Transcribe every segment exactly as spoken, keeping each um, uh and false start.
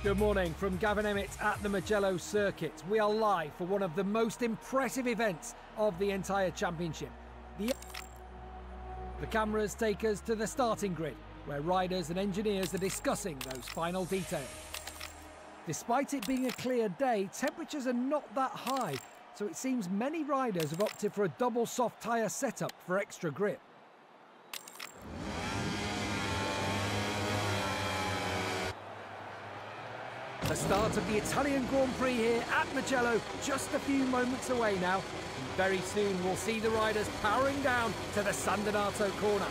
Good morning from Gavin Emmett at the Mugello circuit. We are live for one of the most impressive events of the entire championship. The, the cameras take us to the starting grid, where riders and engineers are discussing those final details. Despite it being a clear day, temperatures are not that high, so it seems many riders have opted for a double soft tyre setup for extra grip. The start of the Italian Grand Prix here at Mugello, just a few moments away now. And very soon we'll see the riders powering down to the San Donato corner.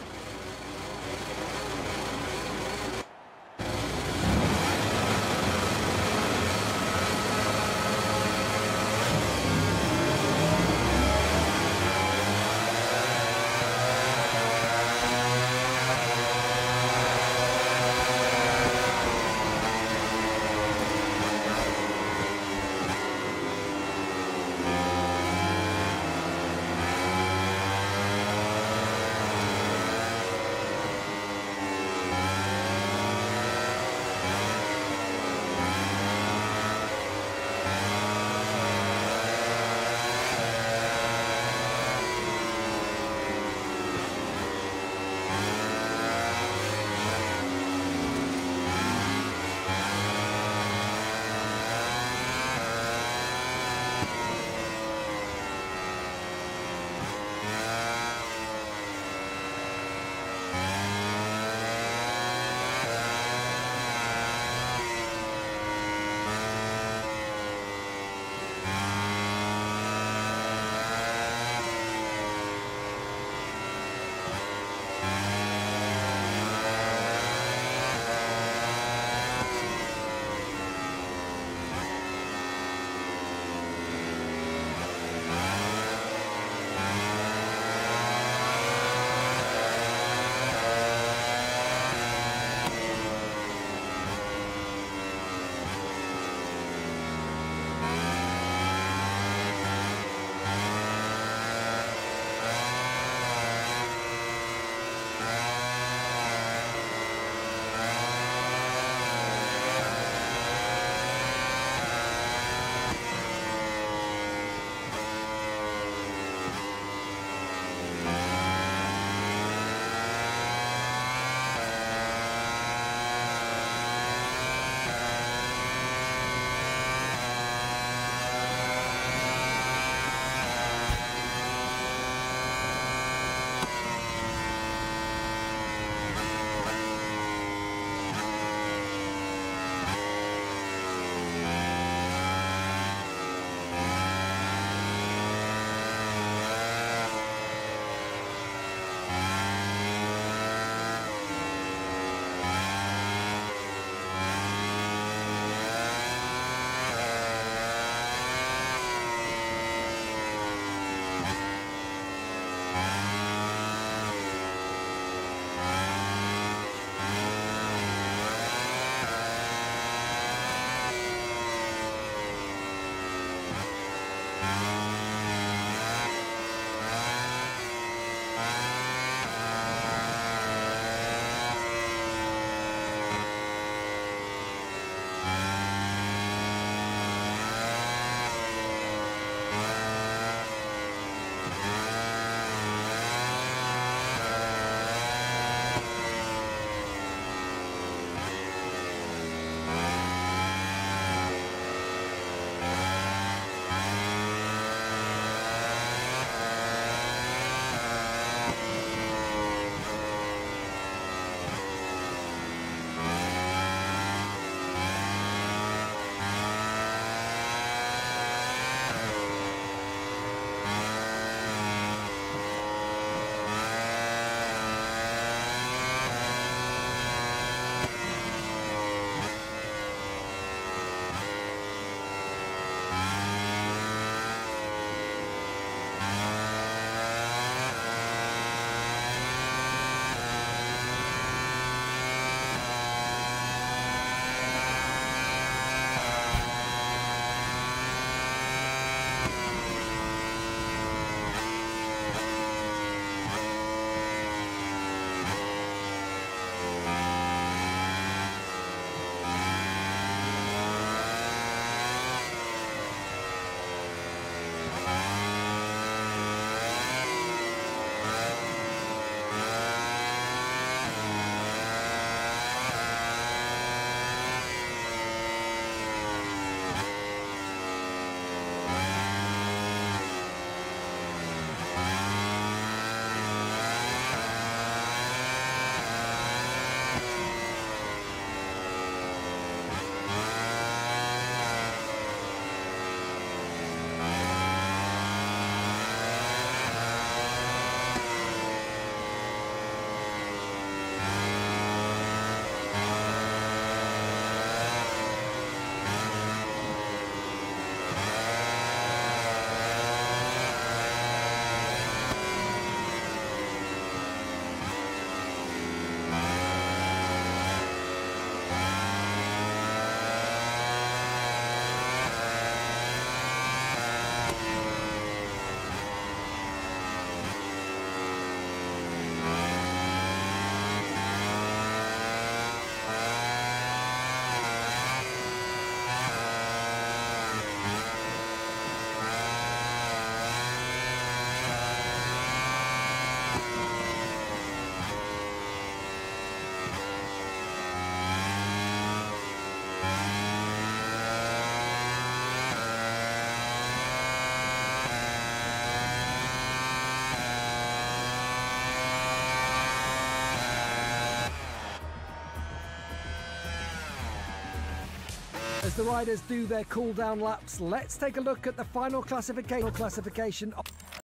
As the riders do their cool-down laps, let's take a look at the final classification. Classification.